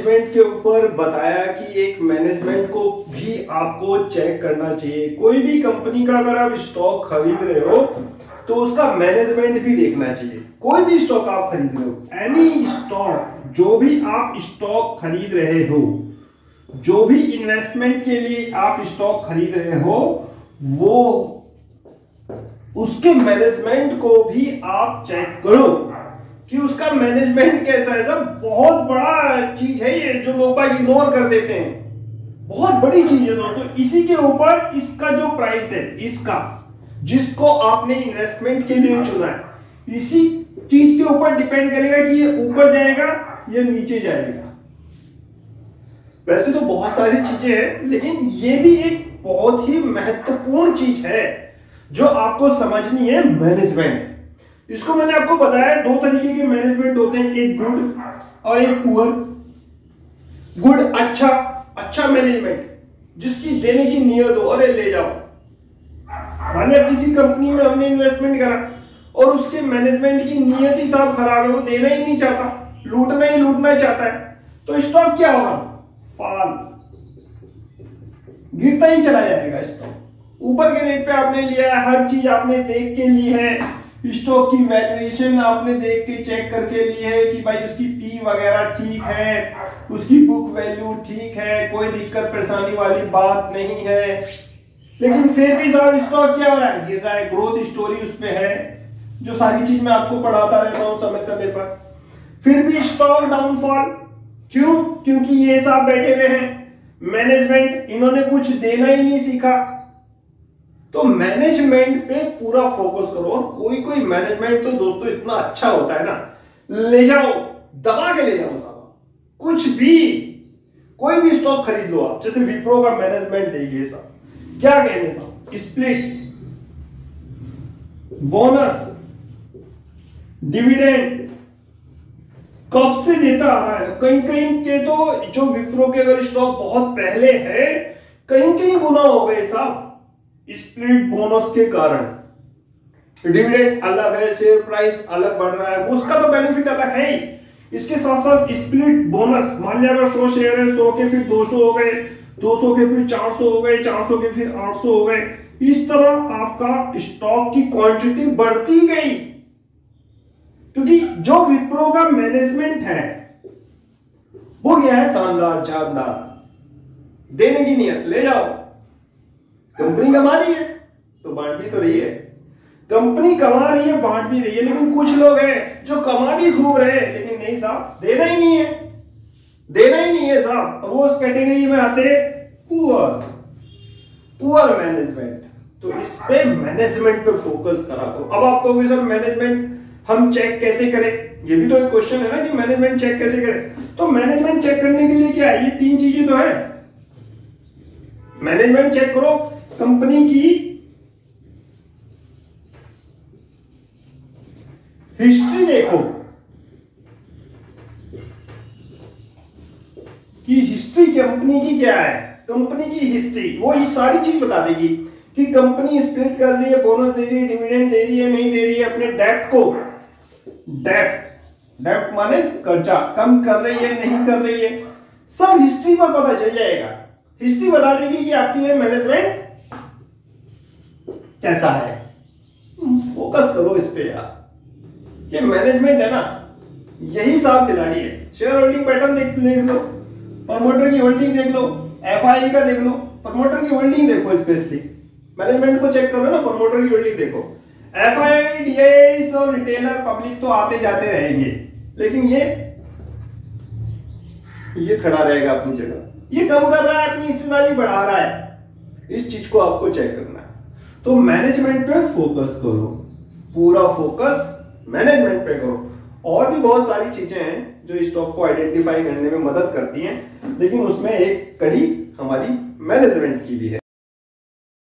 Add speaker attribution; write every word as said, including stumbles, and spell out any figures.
Speaker 1: Management के ऊपर बताया कि एक मैनेजमेंट को भी आपको चेक करना चाहिए। कोई भी कंपनी का अगर आप स्टॉक खरीद रहे हो तो उसका मैनेजमेंट भी देखना चाहिए। कोई भी स्टॉक आप खरीद रहे हो, एनी स्टॉक, जो भी आप स्टॉक खरीद रहे हो, जो भी इन्वेस्टमेंट के लिए आप स्टॉक खरीद रहे हो, वो उसके मैनेजमेंट को भी आप चेक करो कि उसका मैनेजमेंट कैसा है। सब बहुत बड़ा चीज है ये, जो लोग बाग इग्नोर कर देते हैं। बहुत बड़ी चीज है दोस्तों। इसी के ऊपर इसका जो प्राइस है, इसका जिसको आपने इन्वेस्टमेंट के लिए चुना है, इसी चीज के ऊपर डिपेंड करेगा कि ये ऊपर जाएगा या नीचे जाएगा। वैसे तो बहुत सारी चीजें हैं, लेकिन ये भी एक बहुत ही महत्वपूर्ण चीज है जो आपको समझनी है, मैनेजमेंट। इसको मैंने आपको बताया दो तरीके के मैनेजमेंट होते हैं, एक गुड और एक पुअर। गुड अच्छा अच्छा मैनेजमेंट, जिसकी देने की नियत हो, अरे ले जाओ। माने किसी कंपनी में हमने इन्वेस्टमेंट करा और उसके मैनेजमेंट की नियत ही साहब खराब है, वो देना ही नहीं चाहता, लूटना ही लूटना चाहता है, तो स्टॉक क्या होगा? फाल, गिरता ही चला जाएगा स्टॉक। ऊपर के रेट पे आपने लिया है, हर चीज आपने देख के ली है, स्टॉक की वैल्यूएशन आपने देख के चेक करके ली है कि भाई उसकी पी वगैरह ठीक है, उसकी बुक वैल्यू ठीक है, कोई दिक्कत परेशानी वाली बात नहीं है, लेकिन फिर भी साहब स्टॉक क्या हो रहा है? गिर रहा है। ग्रोथ स्टोरी उस पे है, जो सारी चीज मैं आपको पढ़ाता रहता हूं समय समय पर। फिर भी स्टॉक डाउनफॉल क्यों? क्योंकि ये साहब बैठे हुए हैं मैनेजमेंट, इन्होंने कुछ देना ही नहीं सीखा। तो मैनेजमेंट पे पूरा फोकस करो। और कोई कोई मैनेजमेंट तो दोस्तों इतना अच्छा होता है ना, ले जाओ, दबा के ले जाओ साहब, कुछ भी, कोई भी स्टॉक खरीद लो आप। जैसे विप्रो का मैनेजमेंट देखिए साहब, क्या कहने साहब, स्प्लिट, बोनस, डिविडेंड कब से देता आ रहा है। कहीं कहीं के तो जो विप्रो के अगर स्टॉक बहुत पहले है, कहीं कहीं गुना हो गए साहब स्प्लिट बोनस के कारण। डिविडेंड अलग है, शेयर प्राइस अलग बढ़ रहा है, उसका तो बेनिफिट अलग है ही। इसके साथ साथ स्प्लिट बोनस, मान लिया अगर सौ शेयर है, सौ के फिर दो सौ हो गए, दो सौ के फिर चार सौ हो गए, चार सौ के फिर आठ सौ हो गए। इस तरह आपका स्टॉक की क्वांटिटी बढ़ती गई, क्योंकि जो विप्रो का मैनेजमेंट है वो गया है शानदार शानदार, देने की नियत, ले जाओ। कंपनी कमा रही है तो बांट भी तो रही है, कंपनी कमा रही है बांट भी रही है। लेकिन कुछ लोग हैं जो कमा भी खूब रहे हैं, लेकिन नहीं साहब, देना ही नहीं है, देना ही नहीं है साहब। वो उस कैटेगरी में आते हैं पुअर, पुअर मैनेजमेंट। तो इस पे मैनेजमेंट पे फोकस करा करो। अब आप कहोगे सर मैनेजमेंट हम चेक कैसे करें? ये भी तो एक क्वेश्चन है ना कि मैनेजमेंट चेक कैसे करें। तो मैनेजमेंट चेक करने के लिए क्या है? ये तीन चीजें तो है। मैनेजमेंट चेक करो, कंपनी की हिस्ट्री देखो कि हिस्ट्री कंपनी की क्या है, कंपनी की हिस्ट्री वो ये सारी चीज बता देगी कि कंपनी स्प्लिट कर रही है, बोनस दे रही है, डिविडेंड दे रही है, नहीं दे रही है, अपने डेट को, डेट डेट माने कर्जा कम कर रही है, नहीं कर रही है, सब हिस्ट्री पर पता चल जाएगा। हिस्ट्री बता देगी कि आपकी ये मैनेजमेंट कैसा है। फोकस करो इस पे यार, ये मैनेजमेंट है ना, यही साहब खिलाड़ी है। शेयर होल्डिंग पैटर्न देख लो, प्रमोटर की होल्डिंग देख लो, एफआई का देख लो, प्रमोटर की होल्डिंग देखो, स्पेशली मैनेजमेंट को चेक करो ना, प्रमोटर की होल्डिंग देखो। एफआई, डीआईएस और रिटेलर पब्लिक तो आते जाते रहेंगे, लेकिन ये ये खड़ा रहेगा अपनी जगह, ये कम कर रहा है, अपनी हिस्सेदारी बढ़ा रहा है। इस चीज को आपको चेक करना है। तो मैनेजमेंट पे फोकस करो, पूरा फोकस मैनेजमेंट पे करो। और भी बहुत सारी चीजें हैं जो स्टॉक को आइडेंटिफाई करने में मदद करती हैं, लेकिन उसमें एक कड़ी हमारी मैनेजमेंट की भी है।